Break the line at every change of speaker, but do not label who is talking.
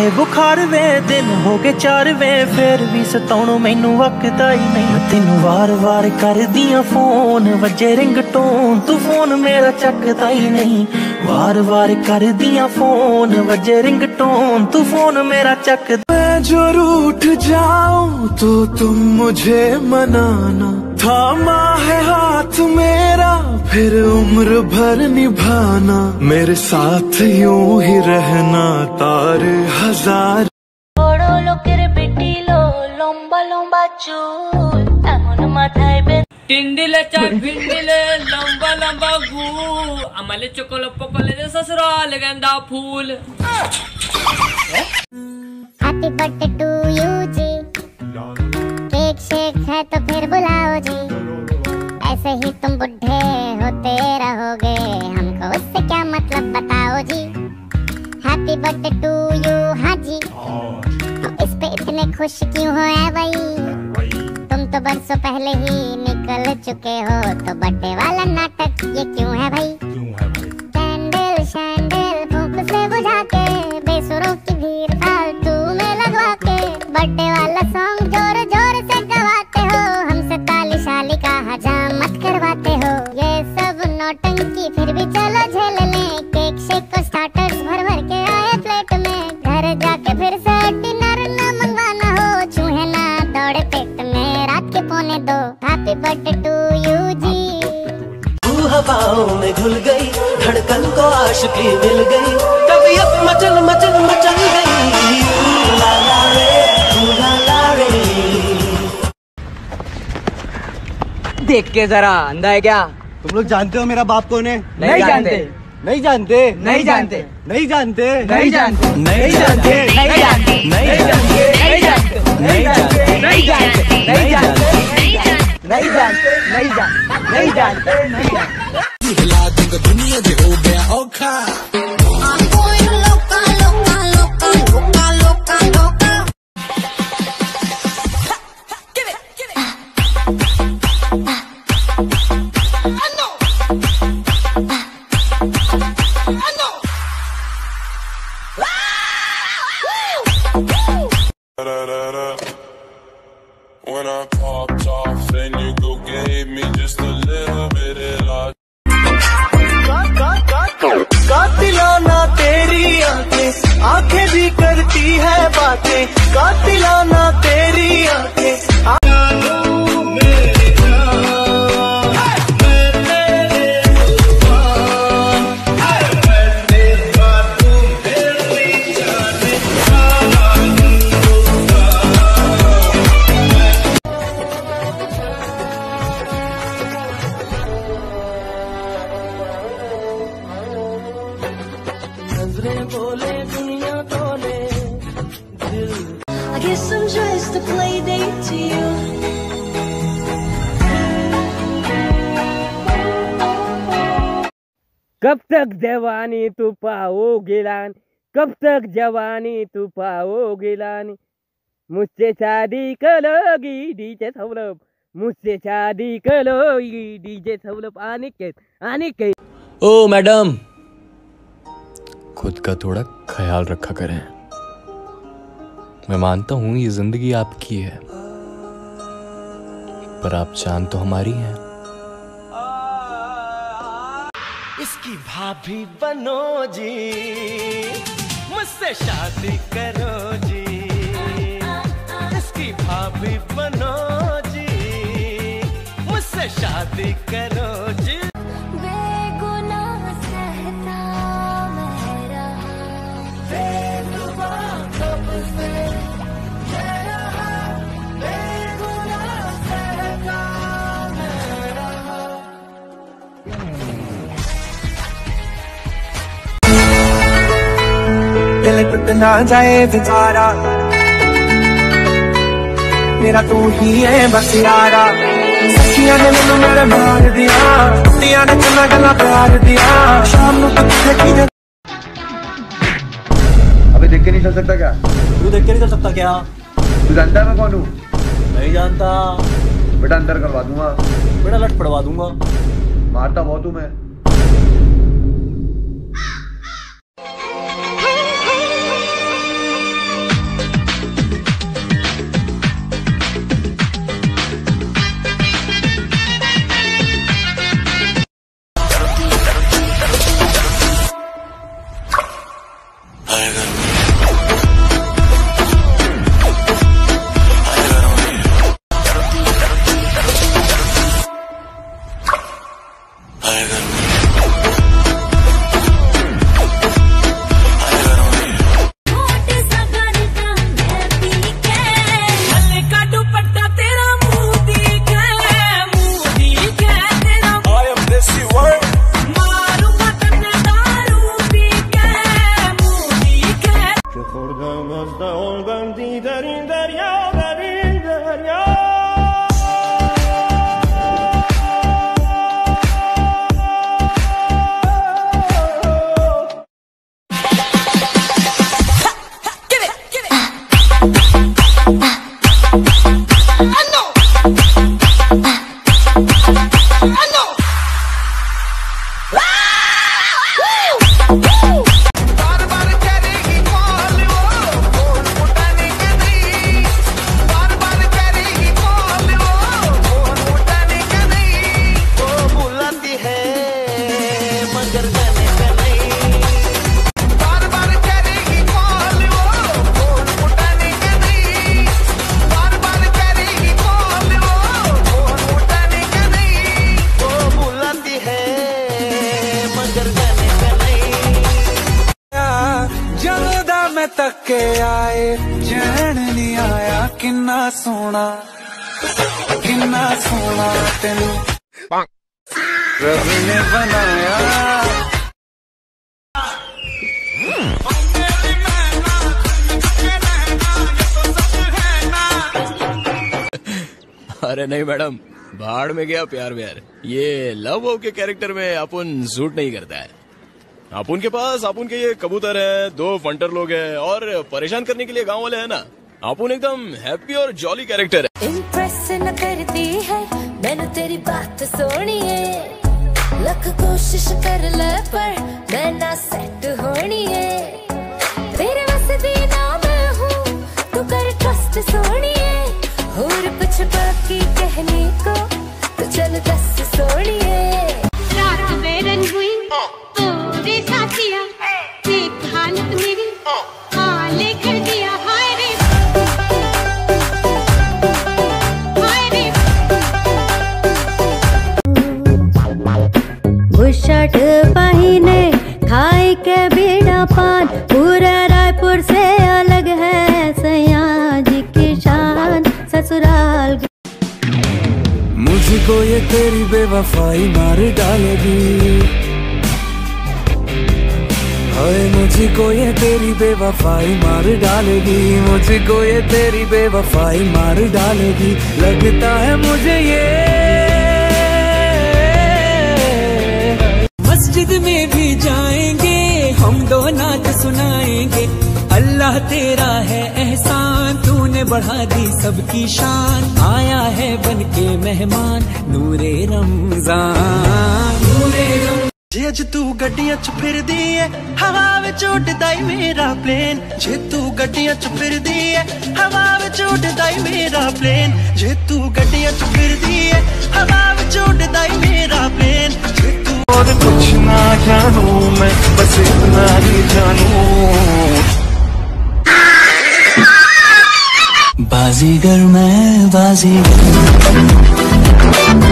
आए बुखार वे दिन हो गए 4 वे फिर भी सताउणों मैनू वकदा ही नहीं। तेनू वार वार कर दिया फोन वजे रिंगटोन तू फोन मेरा चकदा ही नहीं। वार वार कर दिया फोन वजे रिंगटोन तू फोन मेरा चकदा। मैं जो रूठ जाऊं तो तुम मुझे मनाना, थामा है हाथ मेरा फिर उम्र भर निभाना। मेरे साथ यूं ही रहना तारे हजार।
বড় লোকের বেটিলো লম্বা লম্বা চুল এমন মাথায় টিন্ডিলে চাট ভিন্ডিলে লম্বা লম্বা গুল আমালে চকল পকলে যে ससुराल गेंदा फूल। हैप्पी बर्थडे टू यू जी, केक शेक है तो फिर बुलाओ जी। ऐसे ही तुम बुढ़े होते रहोगे हमको उससे क्या मतलब बताओ जी। हैप्पी बर्थडे टू यू हाँ जी, इस पे इतने खुश क्यों हो ऐ भाई। तुम तो बरसों पहले ही निकल चुके हो तो बर्थडे वाला नाटक ये क्यों है भाई। कैंडल शैंडल फूंक से बुझा के बेसुरों की भीड़ फालतू में लगवा के बर्थडे वाला सॉन्ग जोर जोर से गवाते हो। हमसे ताली शाली का हजाम मत करवाते हो। ये सब नौटंकी फिर भी चलो झेल लें। केक शेक को स्टार्टर्स भर भर के आए प्लेट में। घर जाके फिर से डिनर न मंगवाना हो। चूहे ना दौड़े पेट में रात के 1:45। हैप्पी बर्थडे टू यू जी।
तू हवाओं में घुल गई धड़कन को आशिकी मिल गई तबीयत मचल मचल मचल गई। ला ला रे ला ला रे।
देख के जरा अंधा है क्या?
तुम लोग जानते हो मेरा बाप कौन है?
नहीं जानते।
नहीं जानते?
नहीं जानते।
नहीं जानते?
नहीं जानते।
नहीं जानते?
नहीं जानते। नहीं जानते। नहीं जानते। नहीं जानते। नहीं जानते। नहीं जानते। नहीं जानते। नहीं जानते। नहीं जानते। नहीं जानते।
हिला दूंगा दुनिया दे हो गया औखा।
When I popped off and you go gave me just a little bit of love.
कातिलाना तेरी आंखें भी करती है बातें। कातिलाना तेरी आंखें बोले दुनिया तोले दिल। I guess I'm just a play date to you.
कब तक जवानी तू पाओगे लानी, कब तक जवानी तू पाओगे लानी। मुझसे शादी करोगी डीजे सौरभ, मुझसे शादी करोगी डीजे सौरभ। आने के।
ओ मैडम, खुद का थोड़ा ख्याल रखा करें। मैं मानता हूं ये जिंदगी आपकी है, पर आप जान तो हमारी हैं।
इसकी भाभी बनो जी, मुझसे शादी करो जी। इसकी भाभी बनो जी, मुझसे शादी करो जी। दिल टूट ना जाए बेचारा, मेरा तू ही है बस यारा। सखियां ने मैनू मेरे मार दिया, कुत्तियां ने चन्ना गला प्यार दिया। शाम नू तू देखी जा।
अबे देख के नहीं चल सकता क्या?
तू देख के नहीं चल सकता क्या?
तू जानता है मैं कौन हूँ?
नहीं जानता।
बेटा अंदर करवा दूंगा,
बेटा लट पड़वा दूंगा।
मारता बहुत हूँ मैं।
तक के आए चैन नहीं आया किन्ना सोना तेनू रब ने बनाया।
अरे नहीं मैडम, भाड़ में गया प्यार व्यार। ये लव के कैरेक्टर में अपन सूट नहीं करता है। अपुन के पास अपुन के ये कबूतर है, 2 फंटर लोग हैं और परेशान करने के लिए गांव वाले हैं ना। अपुन एकदम हैप्पी और जॉली कैरेक्टर है।
इम्प्रेस न करती है मैंने तेरी बात सोनी है, लख कोशिश कर ले पर मैं ना सेट होनी है। तेरे वसदी ना मैं हूँ तू कर ट्रस्ट सोनी है, और कुछ बाकी कहने को तो चल दस सोनी है।
रात बेरन हुई रे साथिया, देख हालत मेरी हाले कर दिया। हाय रे
बुशर्ट पहने खाई के बीड़ा पान, पूरे रायपुर से अलग है सयाज की शान ससुराल।
मुझको ये तेरी बेवफाई मार डालेगी, मुझको ये तेरी बेवफाई मार डालेगी, मुझको ये तेरी बेवफाई मार डालेगी। लगता है मुझे ये मस्जिद में भी जाएंगे हम, 2 नात सुनाएंगे। अल्लाह तेरा है एहसान, तूने बढ़ा दी सबकी शान। आया है बन के मेहमान नूरे रमजान, नूरे रमजान।
जे अज तू गड्डियां च फिरदी है हवा विच उड़दा ही मेरा प्लेन, जे तू गड्डियां च फिरदी है हवा विच उड़दा ही मेरा प्लेन, जे तू गड्डियां च फिरदी है हवा विच उड़दा ही मेरा प्लेन, जे तू। और कुछ ना जानू मैं बस इतना ही जानू, बाजीगर मैं बाजीगर।